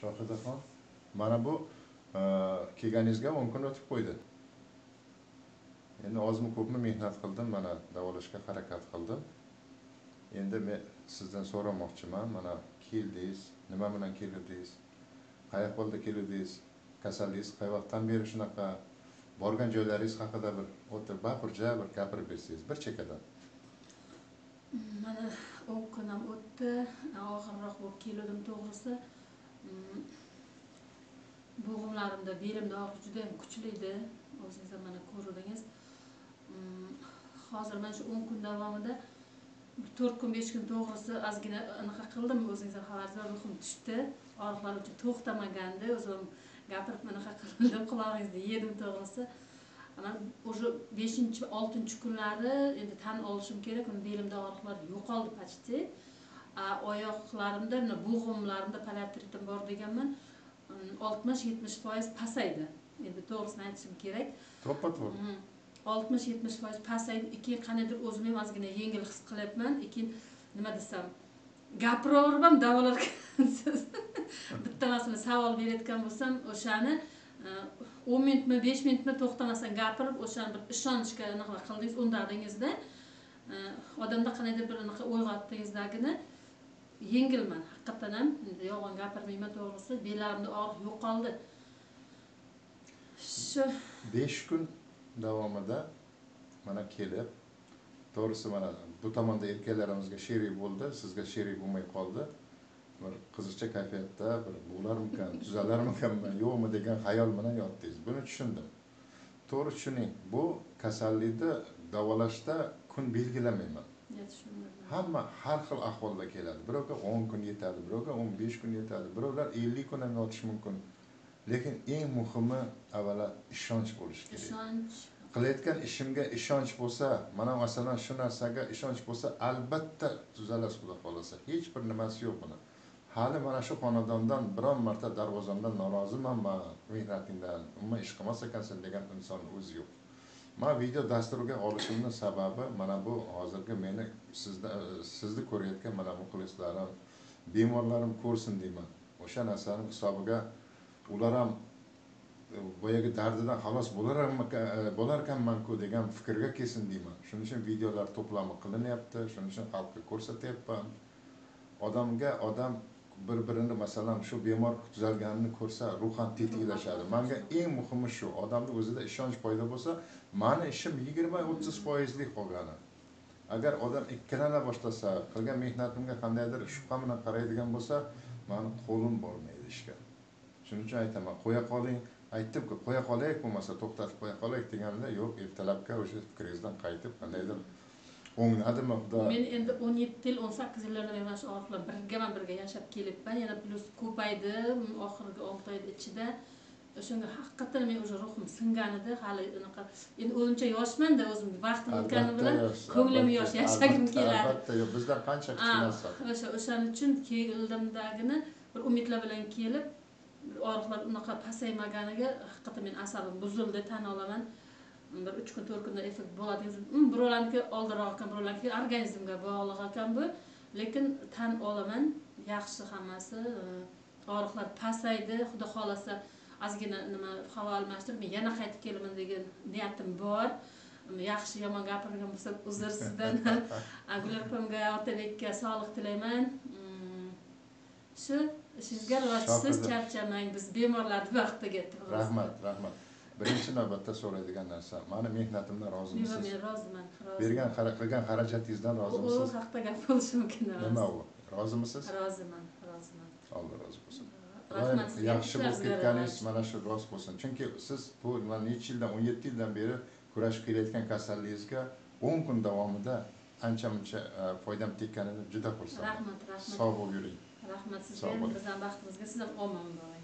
Shohidaxon, mana bu kelganingizga 10 kun o'tib qo'ydi. Endi ozmi ko'pmi mehnat qildim, mana davolashga harakat qildim. Endi men sizdan so'ramoqchiman, mana keldingiz, nima bilan keldingiz? Qayoqda keldingiz? Kasalligingiz qay vaqtdan beri shunaqa? Borgan joylaringiz haqida bir o'tirib, bapurja bir gapirib bersangiz, bir chekkadan. Mana 10 kun ham o'tdi, og'irroq bo'lib keldim to'g'risi. Bo'g'imlarimda, belimda og'riq juda ham kuchli edi. O'zingiz ham mana ko'rdingiz. Hozir mana shu 10 kun davomida 4 kun 5 kun to'g'risi ozgina anaqa qildim, o'zingiz ham xabaringiz bor, ruhim tushdi. Og'riqlar uchun to'xtamagandi, o'zim gapirib anaqa qildim, qulog'ingizni yedim to'g'risi. Ana o'sha 5-6 kunlari endi tan olishim kerak, uni belimda og'riqlar yo'qoldi почти. Oyoqlarimda, bo'g'imlarimda palatiritim bor deganman. 60-70% pasaydi. Endi to'g'risini aytishim kerak. To'ppa-to'g'ri. 60-70% pasaydi. Keyin qaniydir o'zim ham ozgina yengil his qilyapman. Keyin nima desam, gapiraverib ham davolarkansiz. Bitta masala savol berayotgan bo'lsam, o'shani 10 minutmi, 5 minutmi to'xtamasdan gapirib, o'shani bir ishonchga anaqa qildingiz, undadingizda, odamda qaniydir bir anaqa uyg'otdingizdagini yengilman. Haqiqatan ham yolg'on gapirmayman to'g'risi, belarimda og'riq yo'qoldi. Shu 5 kun davomida mana kelib, to'g'risi mana bu tomonda erkaklarimizga sherik bo'ldi, sizga sherik bo'lmay qoldi. Bir qiziqcha kayfiyatda bir bo'larmikan, tuzalarmikan, yo'qmi degan xayol bilan yotdingiz. Buni tushundim. To'g'ri tushuning, bu kasallikni davolashda kun belgilamayman. Hamma har xil ahvolda keladi. Birovga 10 kun yetadi, birovga 15 kun yetadi, birovlar 50 kun ham yotishi mumkin. Lekin eng muhimi avvalo ishonch bo'lishi kerak. ishonch. Qilayotgan ishimga ishonch bo'lsa, mana masalan shu narsaga ishonch bo'lsa, albatta tuzalasiz, xudo xolasa. Hech bir nimasi yo'q buni. Hali mana shu xonadondan biron marta darvozamdan noroziman, mehnatingdan, umuman ish qilmas ekansan degan inson o'zi yo'q. Men video dasturiga olishimning sababi mana bu hozirgi meni sizni ko'rayotgan mana muxlislarim, bemorlarim ko'rsin deyman. O'sha narsaning hisobiga ular ham boyagi dardidan xalos bo'larkanman-ku degan fikrga kelsin deyman. Shuning uchun videolar to'plami qilinyapti, shuning uchun xalqqa ko'rsatyapman. Odam bir-birini masalan shu bemor tuzalganini ko'rsa ruhan tetiklashadi. Menga eng muhimi shu, odamning o'zida ishonch paydo bo'lsa, meni ishim 20-30% qolgani. Agar odam ikkilana boshlasa, qilgan mehnatimga qandaydir shubha bilan qaraydigan bo'lsa, meni qo'lim bormaydi ishga. Shuning uchun aytaman, qo'ya qoling, aytdim-ku, qo'ya qolaylik, bo'lmasa to'xtatib qo'ya qolaylik deganda, yo'q, ertalabga o'sha fikringizdan qaytib qandaydir o'ngnadimi xudo. Men endi 17 yil, 18 yillardan beri shu og'riqlar birga yashab kelibman. Yana plus ko'paydi oxirgi 6 oy ichida. O'shanga haqiqatan men o'sha ruhim singanida, hali unaqa endi o'zimcha yoshman-da, o'zim vaqtim o'tgani bilan ko'nglim yosh, yashagim keladi. Albatta, yo'q, bizdan qancha kichkinasiz. O'shaning uchun keldimdagini bir umidlar bilan kelib, og'riqlar unaqa pasaymaganiga haqiqatan men asabim buzildi, tan olaman. Bir 3 kun 4 kunda effekt bo'ladi. Birovlarniki oldinroq ekan, birovlarniki organizmga bog'liq ekan bu. Lekin tan olaman, yaxshi hammasi. Og'riqlar pasaydi, xudo xolasa ozgina nima havo almashtirib, men yana qaytib kelaman degan niyatim bor. Yaxshi yomon gapirgan bo'lsam uzr sizdan. Gular opamga, Otabekka sog'lik tilayman. Shu ishingizga rivojsiz charchamang, biz bemorlarni vaqtiga. Rahmat. Birinchi navbatda so'raydigan narsa, meni mehnatimdan rozimisiz? Men roziman. Qilgan xarajatingizdan rozimisiz? U haqda gap bo'lishi mumkin emas. Nima u? Rozimisiz? Roziman. Alloh rozi bo'lsin. Rahmat. Yaxshi bo'lib ketganingiz mana shu rost bo'lsin. Chunki siz bu necha yildan, 17 yildan beri kurashib kelayotgan kasallingizga 10 kun davomida ancha-muncha foydam tekkanini juda xursandman. Rahmat. Sog' bo'ling yuring. Rahmat sizga, biz ham baxtimizga, siz ham omon bo'ling.